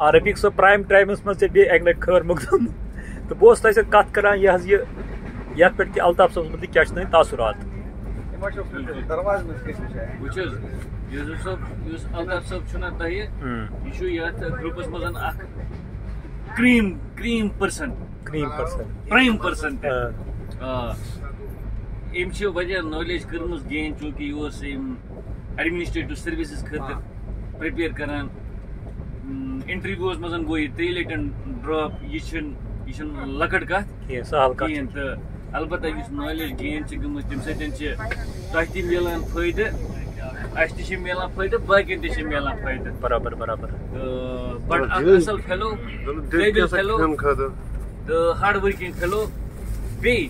رفیق صٲب prime Times مز اکہ لٹہ خیر مقدم تو بہت تہ سۭتۍ کتھ کران یہ یتھ پہ کہ الطاف صٲبس متعلق کیا تہندۍ تاثرات الطاف صٲب چھُنا تۄہہِ یہِ چھُ یتھ گروپس منٛز اکھ کریم پٔرسن پرائم پٔرسن أمۍ چھِ واریاہ نالیج کٔرمٕژ گین چوٗنکہِ یہِ اوس ایڈمنسٹریٹو سٔروِسز خٲطرٕ پرٛپیر کران انٹرویوز منٛز گوٚو یہِ 3 لٹہِ ڈراپ یہِ چھُنہٕ لۄکٕٹ کتھ کِہیٖنۍ تہٕ البتہ یُس نالیج گین چھِ گٔمٕژ تمہِ سۭتۍ چھِ تۄہہِ تہِ میلان فٲیدٕ اَسہِ تہِ چھِ میلان فٲیدٕ باقین تہِ چھِ میلان فٲیدٕ برابر بڑٕ اکھ اصل فیلو قٲبِل فیلو تہٕ ہاڈ ؤرکِنگ فیلو بیٚیہِ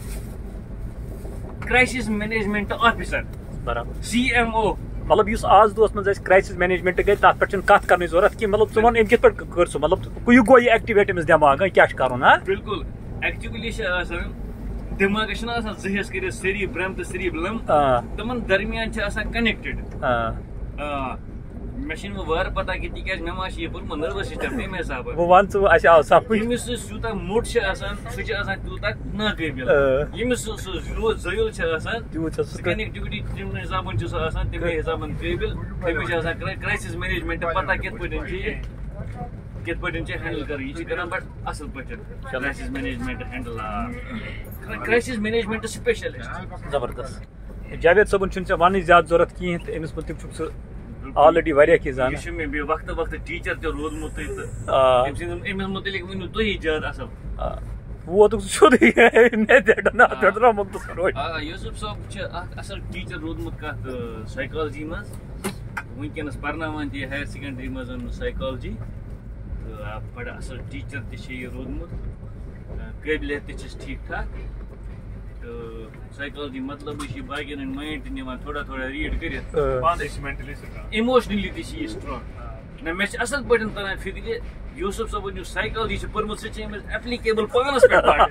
کرائسس مینجمنٹ آفیسر CMO مطلب اس آز دۄہس منٛز اَسہِ کرائسس مینجمنٹ گٔے تتھ پٮ۪ٹھ چھنہٕ کتھ کرنٕچ ضروٗرت کینٛہہ مطلب ژٕ وَن أمۍ کِتھ پٲٹھۍ کٔر سُہ مطلب یہِ گوٚو یہِ ایکٹِویٹ أمِس دٮ۪ماغ کیٛاہ چھُ کرُن ہا بالکل ایکچُؤلی چھِ آسان دٮ۪ماغس چھُنہ آسان زٕ حِصہٕ کٔرِتھ سیریبرم تہٕ سیریبلم تِمن درمیان چھِ آسان کنیکٹِڈ مےٚ چھِنہٕ وۄنۍ وارٕ پتہ کہِ تِکیازِ مےٚ ما چھُ یہِ پوٚرمُت نٔروَس سسٹم تَمہِ حسابہٕ بہٕ وَن ژٕ اَسہِ آو سمجھ ییٚمِس سُہ یوٗتاہ موٚٹ چھُ آسان سُہ چھُ آسان تیوٗتاہ ناقٲبِل ییٚمِس سُہ زٲیُل چھُ آسان سُہ کنیکٹِوٹی تَمہِ حسابہٕ چھُ سُہ آسان تَمے حسابہٕ قٲبِل تٔمِس چھُ آسان کرایسس مینجمنٹ پتہ کِتھ پٲٹھۍ چھِ ہینڈل کرٕنۍ یہِ چھِ کران بڑٕ اصل پٲٹھۍ crisis management handle crisis management specialist زبردست جاوید صٲبُن چھُنہٕ ژےٚ وننٕچ زیادٕ ضروٗرت کِہیٖنۍ تہٕ أمِس متعلق چھُکھ ژٕ آلریڈی واریاہ کینٛہہ زانان یہِ چھُ مےٚ بیٚیہِ وقتہٕ ٹیٖچر تہِ روٗدمُتٕے تہٕ أمِس متعلق ؤنِو تُہی زیادٕ اصل ووتُکھ ژٕ سیوٚدُے مےٚ درٛاو مختصر یوٗسف صٲب چھُ اکھ اصل ٹیٖچر روٗدمُت کتھ سایکالجی منٛز وٕنکیٚنس پرناوان تہِ ہایر سیکنڈری منٛز سایکالجی تہٕ بڑٕ اصل ٹیٖچر تہِ چھُ یہِ روٗدمُت قٲبلیت تہِ چھس ٹھیٖک ٹھاک تہٕ سایکالجی مطلب یہِ چھِ باقین ہٕنٛدۍ مایِنڈ تہِ نِوان تھوڑا ریٖڈ کٔرِتھ اِموشنلی تہِ چھِ یہِ سٹرانگ نہ مےٚ چھِ اصل پٲٹھۍ تران فِکرِ یوٗسف صٲبن یُس سایکالجی چھُ پوٚرمُت سُہ چھِ أمِس ایپلِکیبل پانس پٮ۪ٹھ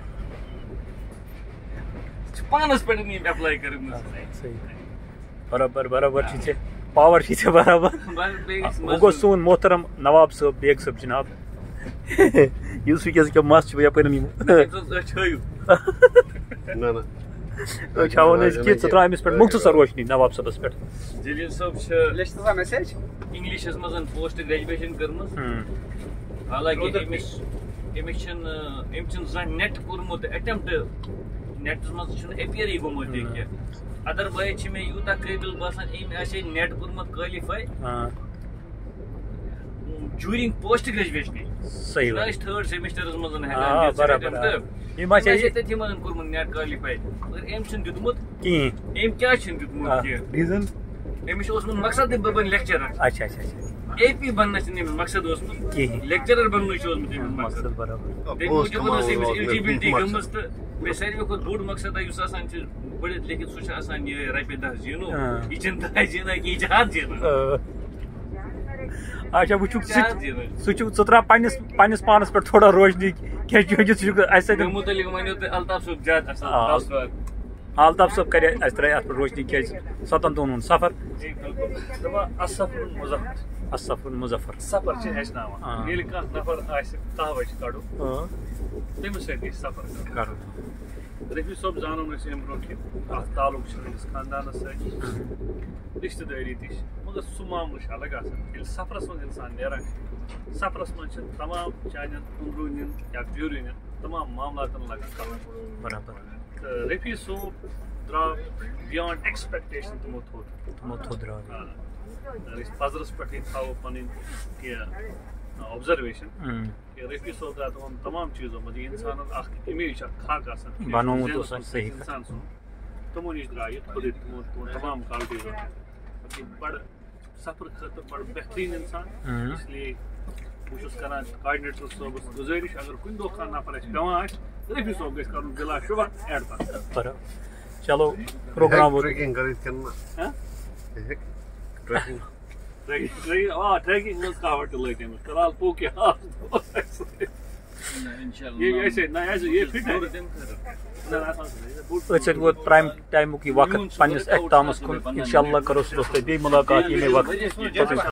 پانس پٮ۪ٹھ یِم ایپلاے کٔرمٕژ برابر چھِ ژےٚ پاور چھِ ژےٚ برابر وۄنۍ گوٚو سون محترم نواب صٲب بیگ صٲب جناب یُس وٕنکیٚس کیٛاہ مس چھُ یپٲرۍ أسۍ ہاوان أسۍ کہِ ژٕ ترٛاو أمِس پٮ۪ٹھ مختصر روشنی نواب صٲبس پٮ۪ٹھ جلیل صٲب چھِ انگلشس منٛز پوسٹ گریجویشن کٔرمٕژ حالانکہِ أمِس چھُنہٕ زانٛہہ نیٹ کوٚرمُت ایٹمپٹ نیٹس منٛز چھُنہٕ ایپیرٕے گوٚمُت یہِ کینٛہہ ادر وایز چھِ مےٚ یوٗتاہ قٲبِل باسان أمۍ آسہِ ہے نیٹ کوٚرمُت کالِفاے جوٗرِنگ پوسٹ گریجویشنٕے صحیح أسۍ 3rd سیمسٹرس منٛز ہٮ۪کان تٔتھی منٛز کوٚرمُت نیٹ کالِفاے مگر أمۍ چھُنہٕ دیُتمُت کِہیٖنۍ أمۍ کیٛازِ چھُنہٕ دیُتمُت کینٛہہ أمِس چھُ اوسمُت مقصد بہٕ بنہٕ لیکچرر AP بننس چھُنہٕ أمِس مقصد اوسمُت لیکچرر بننُے چھُ اوسمُت أمِس مقصد تَمہِ موٗجوٗب ٲس أمِس ایلجِبلٹی گٔمٕژ تہٕ بیٚیہِ ساروٕے کھۄتہٕ بوٚڑ مقصد یُس آسان چھُ پٔرِتھ لیکھِتھ سُہ چھُ آسان یہِ رۄپیہِ 10 زینو یہِ چھُنہٕ 10 زینان کینٛہہ یہِ چھُ 100 زینان اچھا وٕچھُکھ سُہ چھُ ژٕ ترٛاو پننِس پانس پٮ۪ٹھ تھوڑا روشنی کیٛازِ ژٕ چھُکھ اَسہِ سۭتۍ مُتعلق ؤنِو تُہۍ الطاف صٲب زیادٕ اصل الطاف صٲب کرِ اَسہِ ترٛایہِ اتھ پٮ۪ٹھ روشنی کیٛازِ 7 دۄہن ہُنٛد سفر اصفر مظفر سفر چھِ ہیٚچھناوان ییٚلہِ کانٛہہ نفر آسہِ کہوٕ کڑُن تٔمِس سۭتۍ گژھِ سفر کرُن رفیع صٲب زانُن أسۍ اَمہِ برونٛٹھ کہِ اکھ تعلُق چھُ أکِس خاندانس سۭتۍ رشتہٕ دٲری تہِ چھِ مگر سُہ معاملہٕ چھُ الگ آسان ییٚلہِ سفرس منٛز اِنسان نیران چھُ سفرس منٛز چھِ تمام چانٮ۪ن أنٛدروٗنٮ۪ن یا بیروٗنٮ۪ن تمام معاملاتن لگان کلر برابر تہٕ رفیع صٲب درٛاو بِیانٛڈ ایکسپیکٹیشن تِمو تھوٚد درٛاو اگر أسۍ پزرس پٮ۪ٹھٕے تھاوو پنٕنۍ کینٛہہ اوبزرویشن کہِ رفیع صٲب درٛاو تِمن تمام چیٖزو منٛز یہِ اِنسانن اکھ اِمیج اکھ تھکھ آسان انسان سُنٛد تِمو نِش درٛاو یہِ تھوٚدُے تِمن تمام کالٹیٖزو بڑٕ سفر خٲطرٕ بڑٕ بہتریٖن انسان اس لیے بہٕ چھُس کران کاڈِنیٹر صٲبس گُزٲرِش اگر کُنہِ دۄہ کانٛہہ نفر اَسہِ پیوان آسہِ رفیع صٲب گژھِ کرُن بِلا شُبہ ایڈ تتھ چلو پروگرام ٹریکنگ منٛز کہاوت تہِ لٲگۍ أمِس فِلحال پوکے أتھۍ سۭتۍ ووت پرٛایِم ٹایمُک یہِ وقت پننِس اختتامس کُن انشاء اللہ کرو صُبحس تۄہہِ بیٚیہِ مُلاقات ییٚمے وقت